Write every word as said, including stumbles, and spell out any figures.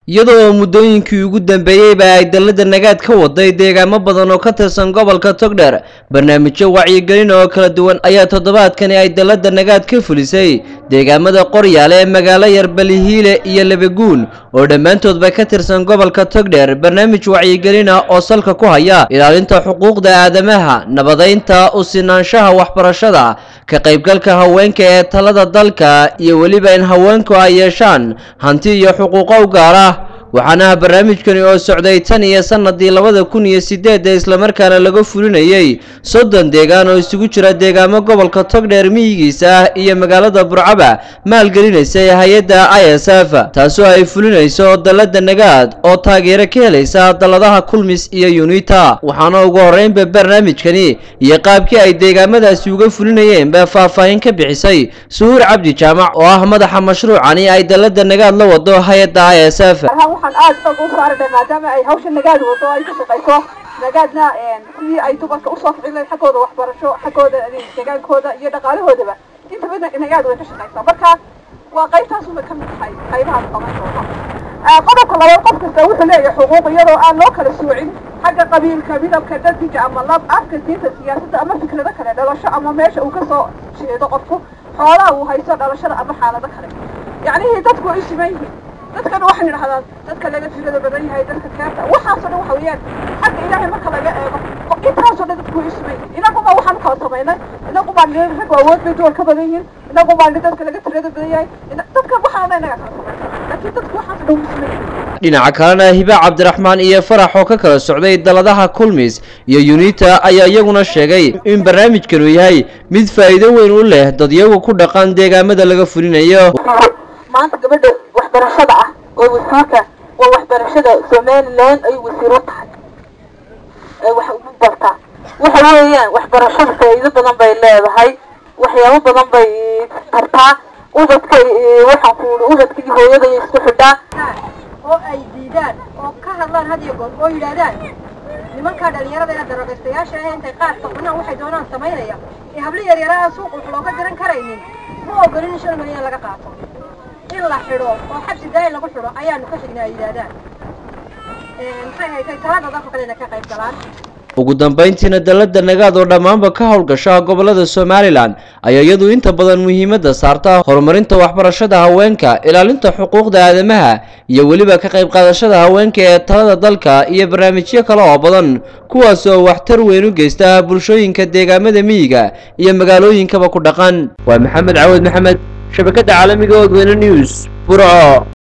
iyadoo muddooyinkii ugu dambeeyay ay Dalada Nagaad ka waday deegaamo badan oo ka tirsan gobolka Togdheer barnaamijyo wacyigelin oo kala duwan ayaa toddobaadkan ay Dalada Nagaad ka fulisay deegaamada Qoryaale ee magaalo yar Balihiile iyo Labeguun oo dhammaantoodba ka tirsan gobolka Togdheer barnaamij wacyigelin ah oo salka ku haya ilaalinta xuquuqda aadamaha nabadeynta u sinaanshaha waxbarashada ka qaybgalka haweenka ee talada dalka iyo waliba in haweenku ay yeeshaan hanti iyo xuquuqo u gaar ah waxaana barnaamijkani oo socday tan iyo sanadii labada kun iyo sideed isla markaana laga fulinayay soddon deegaan oo isugu jira deegaamo gobolka Togdheer miyigiisa iyo magaalada Burcaba maalgelinaysa hay'adda I S F taasoo ay fulinayso Dalada Nagaad oo taageero ka helaysa daladaha kulmis iyo Unita waxaana ugu horeynba barnaamijkani iyo qaabkii ay deegaamadaasi uga fulinayeen ba faahfaahin ka bixisay Suur Cabdi Jaamac oo ah madaxa mashruucani ay Dalada Nagaad la wado hay'adda I S F waxaan aad ugu saarnay maadaama ay hawsha nagaad wado ay ka shaqeyso nagaadna sidii ay dumarka u soo ficilay xaqooda waxbarasho xaqooda deegaankooda iyo dhaqaalahoodaba inta badan nagaad way ka shaqeysaa marka waa qaybtaas uu ka mid yahay qaybaha qabanaysa qodobka labaad qof kasta wuxuu leeyahay xuquuq iyadoo aan loo kala soocin xagga qabiilka midabka dadka ama lab afka diinta siyaasadda ama fikrada kale dhalasho ama meesha uu ka soo jeedo qofku xoolaha uu haysto dhalashada ama xaalado kale yacni dadku ay siman yihiin dadkan waxaan idhaahdaa dadka laga tirada badan yahay dadka kaarta waxaasoo dhan waxa weeyaan xagga ilaahay marka laga eego intaasoo dhan dadku ismay inaguma waxaan kala samaynay inaguma rag awood bay duwar ka badan yihiin inaguma dadka laga tirada badan yahay dadka waxaan inaga kala samaynay laakiin dadku waxaas dhan ismay dhinaca kalena Hiba Cabdiraxmaan iyo Farax oo ka kala socday daladaha kulmis iyo Unita ayaa iyaguna sheegay in barnaamijkan uu yahay mid faa'iido weyn u leh dad iyagu ku dhaqan deegaamada laga fulinayo maanta gabadha waxbarashada ah oo wasiirka waa waxbarashada Somaliland ay wasiiro tahay ee wax u barta waxa weeyaan waxbarashada faa'iido badan bay leedahay waxyaabo badan bay tartaa ubadka waxa ku ubadka hooyada isku xidhaa oo ay diidaan oo ka hadlaan hadiyo goor oo yiraahdaan nimanka dhalinyarada ee darogaystayaasha ah intay qaar qabnaa waxay doonaan sameynaya ee hablo yar yar ah suuq wax looga diran karaynin ma ogolin shan milyan laga qaato in la xiro oo xabsi daay lagu xiro ayaanu ka xignaa yiraahdaan ee maxay hay'ad talada dadka kale ka qayb galaan ugu dambeyntiina Dalada Nagaad oo dhamaanba ka howlgasha gobolada Somaliland ayaa iyadu inta badan muhiimadda saarta horumarinta waxbarashada haweenka ilaalinta xuquuqda aadamaha iyo waliba ka qayb qaadashada haweenka ee talada dalka iyo barnaamijyo kale oo badan kuwaas oo waxtar weyn u geysta bulshooyinka deegaamada miyiga iyo magaalooyinkaba ku dhaqan waa Maxamed Caawad Maxamed shabakada caalamiga oo News Burco.